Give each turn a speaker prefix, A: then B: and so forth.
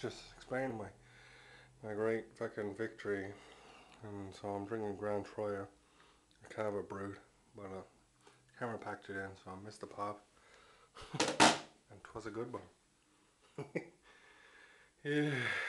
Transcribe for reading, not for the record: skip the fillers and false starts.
A: just explaining my great fucking victory. And so I'm drinking Grand Troyer, a Cava Brut, but camera packed it in, so I missed the pop. And 'twas a good one. Yeah.